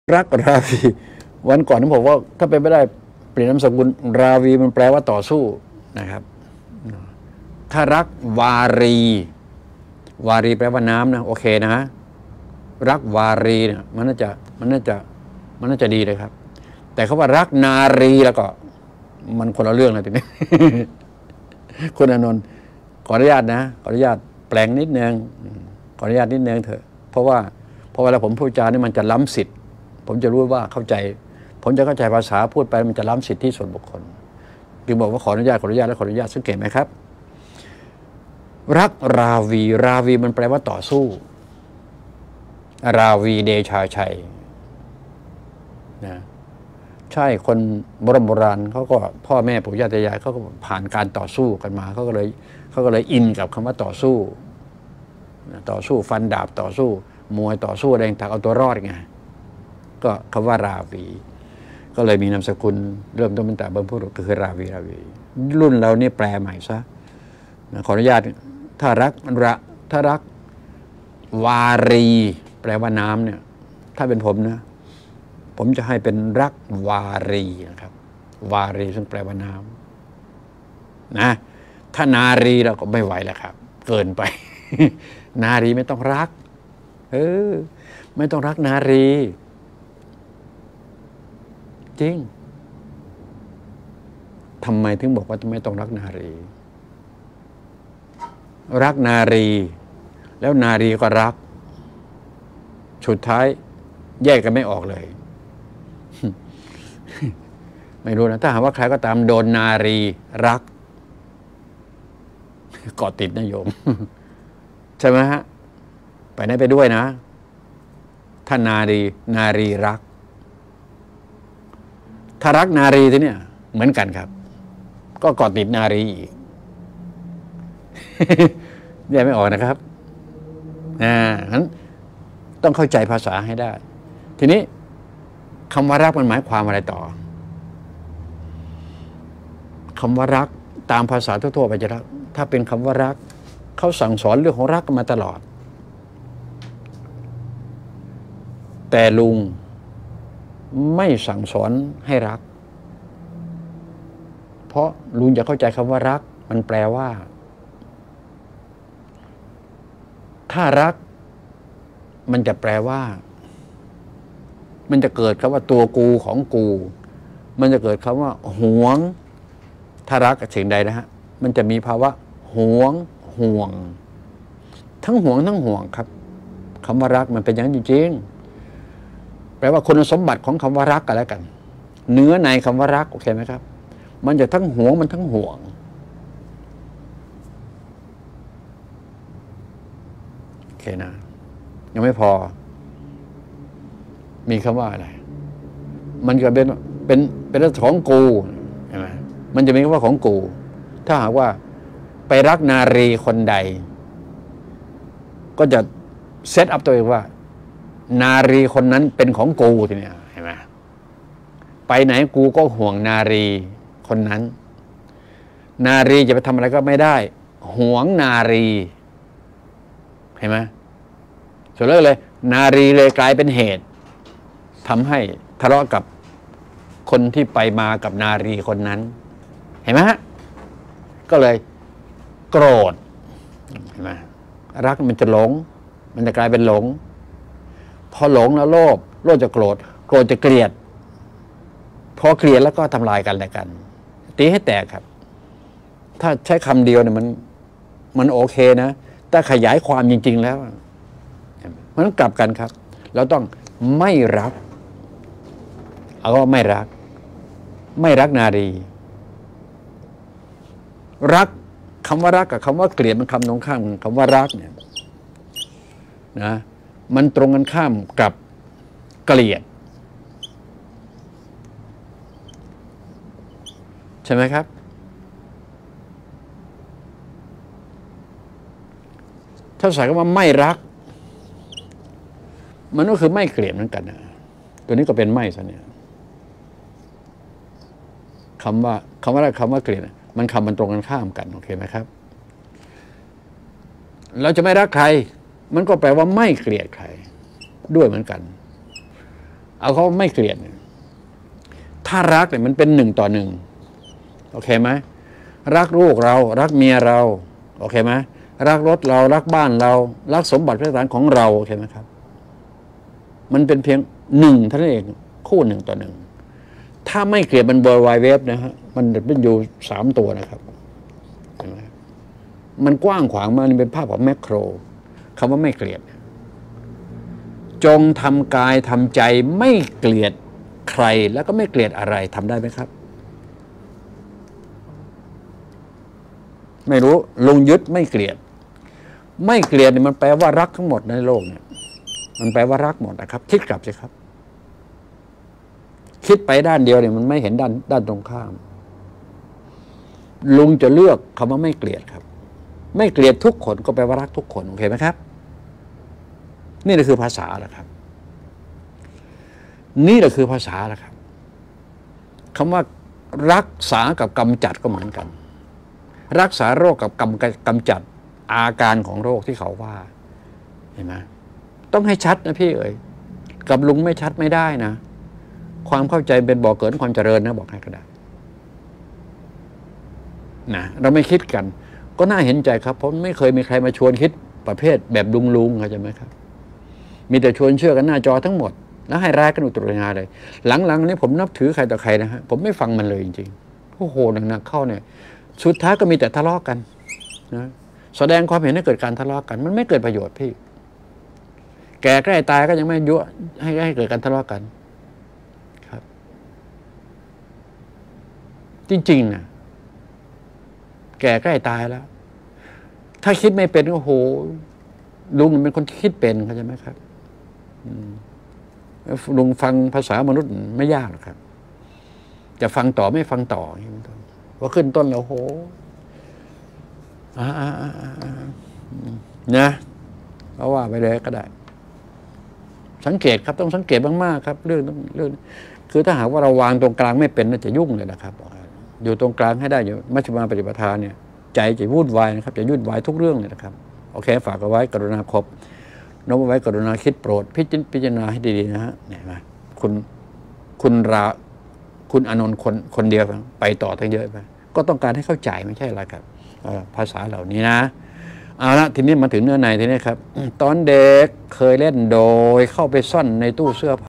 รักราวีวันก่อนผมบอกว่าถ้าเป็นไม่ได้เปลี่ยนนามสกุลราวีมันแปลว่าต่อสู้นะครับถ้ารักวารีวารีแปลว่าน้ำนะโอเคนะรักวารีเนี่ยมันน่าจะดีเลยครับแต่เขาว่ารักนารีแล้วก็มันคนละเรื่องเลยทีนี้ คุณอานนท์ขออนุญาตนะขออนุญาตแปลงนิดนึงขออนุญาตนิดนึงเถอะเพราะเวลาผมพูดจานี่มันจะล้ำสิทธิ์ผมจะรู้ว่าเข้าใจผมจะเข้าใจภาษาพูดไปมันจะล้ำสิทธิส่วนบุคคลคือบอกว่าขออนุญาตและขออนุญาตสังเกตไหมครับรักราวีมันแปลว่าต่อสู้ราวีเดชาชัยนะใช่คนโบราณเขาก็พ่อแม่ปู่ย่าตายายเขาก็ผ่านการต่อสู้กันมาเขาก็เลยอินกับคำว่าต่อสู้ฟันดาบต่อสู้มวยต่อสู้อะไรต่างเอาตัวรอดไงก็คำว่าราวีก็เลยมีนามสกุลเริ่มต้นตั้งแต่บรรพบุรุษก็คือราวีรุ่นเราเนี่ยแปลใหม่ซะขออนุญาตถ้ารักวารีแปลว่าน้ำเนี่ยถ้าเป็นผมนะผมจะให้เป็นรักวารีนะครับวารีซึ่งแปลว่าน้ำนะถ้านารีเราก็ไม่ไหวแล้วครับเกินไป นารีไม่ต้องรักไม่ต้องรักนารีจริงทำไมถึงบอกว่าไม่ต้องรักนารีรักนารีแล้วนารีก็รักสุดท้ายแยกกันไม่ออกเลย ไม่รู้นะถ้าหากว่าใครก็ตามโดนนารีรักเกาะติดนะโยม ใช่ไหมฮะไปไหนไปด้วยนะถ้านารีรักถ้ารักนารีทีเนี่ยเหมือนกันครับก็เกาะติดนารีอีก แยกไม่ออกนะครับงั้นต้องเข้าใจภาษาให้ได้ทีนี้คำว่ารักมันหมายความอะไรต่อคำว่ารักตามภาษาทั่วๆไปจะรักถ้าเป็นคำว่ารักเขาสั่งสอนเรื่องของรักกันมาตลอดแต่ลุงไม่สั่งสอนให้รักเพราะลุงจะเข้าใจคำว่ารักมันแปลว่าถ้ารักมันจะแปลว่ามันจะเกิดคำว่าตัวกูของกูมันจะเกิดคำว่าหวงถ้ารักกับสิ่งใดนะฮะมันจะมีภาวะห่วงทั้งห่วงครับคำว่ารักมันเป็นอย่างนั้นจริงๆแปลว่าคุณสมบัติของคำว่ารักกันแล้วกันเนื้อในคำว่ารักโอเคไหมครับมันจะทั้งห่วงมันทั้งห่วงโอเคนะยังไม่พอมีคำว่าอะไรมันก็เป็นเรื่องของกูใช่ไหมมันจะมีคำว่าของกูถ้าหากว่าไปรักนารีคนใดก็จะเซตอัพตัวเองว่านารีคนนั้นเป็นของกูทีเนี้ยเห็นไหมไปไหนกูก็ห่วงนารีคนนั้นนารีจะไปทำอะไรก็ไม่ได้ห่วงนารีเห็นไหมสุดเลยนารีเลยกลายเป็นเหตุทำให้ทะเลาะกับคนที่ไปมากับนารีคนนั้นเห็นไหมฮะก็เลยโกรธเห็นไหมรักมันจะหลงมันจะกลายเป็นหลงพอหลงแล้วโลภจะโกรธจะเกลียดพอเกลียดแล้วก็ทำลายกันและกันตีให้แตกครับถ้าใช้คำเดียวเนี่ยมันโอเคนะแต่ขยายความจริงๆแล้วมันกลับกันครับเราต้องไม่รักเอาว่าไม่รักนารีรักคำว่ารักกับคำว่าเกลียดมันคำตรงข้ามคำว่ารักเนี่ยนะมันตรงกันข้ามกับเกลียดใช่ไหมครับถ้าใส่คำว่าไม่รักมันก็คือไม่เกลียดเหมือนกันนะตัวนี้ก็เป็นไม่ซะเนี่ยคำว่ารักคำว่าเกลียดมันตรงกันข้ามกันโอเคไหมครับเราจะไม่รักใครมันก็แปลว่าไม่เกลียดใครด้วยเหมือนกันเอาเขาไม่เกลียดถ้ารักเนี่ยมันเป็น1 ต่อ 1โอเคไหมรักลูกเรารักเมียเราโอเคไหมรักรถเรารักบ้านเรารักสมบัติพระสถานของเราโอเคไหมครับมันเป็นเพียง1เท่านั้นเองคู่1 ต่อ 1ถ้าไม่เกลียดมันเบอร์ไวเว็บนะฮะมันเป็นอยู่3 ตัวนะครับมันกว้างขวางมันเป็นภาพของแมคโครคำว่าไม่เกลียดจงทำกายทำใจไม่เกลียดใครแล้วก็ไม่เกลียดอะไรทำได้ไหมครับไม่รู้ลุงยึดไม่เกลียดไม่เกลียดเนี่ยมันแปลว่ารักทั้งหมดในโลกเนี่ยมันแปลว่ารักหมดนะครับคิดกลับสิครับคิดไปด้านเดียวเนี่ยมันไม่เห็นด้านตรงข้ามลุงจะเลือกคำว่าไม่เกลียดครับไม่เกลียดทุกคนก็แปลว่ารักทุกคนโอเคไหมครับนี่แหละคือภาษาแหละครับนี่แหละคือภาษาแหละครับคำว่ารักษากับกำจัดก็เหมือนกันรักษาโรคกับกำจัดอาการของโรคที่เขาว่าเห็นไหมต้องให้ชัดนะพี่เอ๋ยกับลุงไม่ชัดไม่ได้นะความเข้าใจเป็นบ่อเกิดความเจริญนะบอกให้ก็ได้นะเราไม่คิดกันก็น่าเห็นใจครับเพราะไม่เคยมีใครมาชวนคิดประเภทแบบลุงเข้าใจไหมครับมีแต่ชวนเชื่อกันหน้าจอทั้งหมดแล้วให้ร้ายกันอุตริงาเลยหลังๆนี้ผมนับถือใครต่อใครนะฮะผมไม่ฟังมันเลยจริงๆโอ้โหหนักๆเข้าเนี่ยสุดท้ายก็มีแต่ทะเลาะกันนะแสดงความเห็นให้เกิดการทะเลาะกันมันไม่เกิดประโยชน์พี่แก่ใกล้ตายก็ยังไม่ยั่วให้เกิดการทะเลาะกันครับจริงๆนะแก่ใกล้ตายแล้วถ้าคิดไม่เป็นโอ้โหลุงเป็นคนคิดเป็นเข้าใจไหมครับลุงฟังภาษามนุษย์ไม่ยากหรอกครับจะฟังต่อไม่ฟังต่อว่าขึ้นต้นแล้วโหนะเพราะว่าไปเลยก็ได้สังเกตครับต้องสังเกตมากๆครับเรื่องคือถ้าหากว่าเราวางตรงกลางไม่เป็นน่าจะยุ่งเลยนะครับอยู่ตรงกลางให้ได้อยู่มัชฌิมาปฏิปทาเนี่ยใจจะวุ่นวายนะครับจะยุ่นวายทุกเรื่องเลยนะครับโอเคฝากเอาไว้กรุณาครบน้อมเอาไว้กรุณาคิดโปรดพิจารณาให้ดีๆนะฮะเนี่ยมาคุณอานนท์คนเดียวไปต่อทั้งเยอะไปก็ต้องการให้เข้าใจไม่ใช่อะไรครับภาษาเหล่านี้นะเอาละทีนี้มาถึงเนื้อในทีนี้ครับตอนเด็กเคยเล่นโดยเข้าไปซ่อนในตู้เสื้อผ้า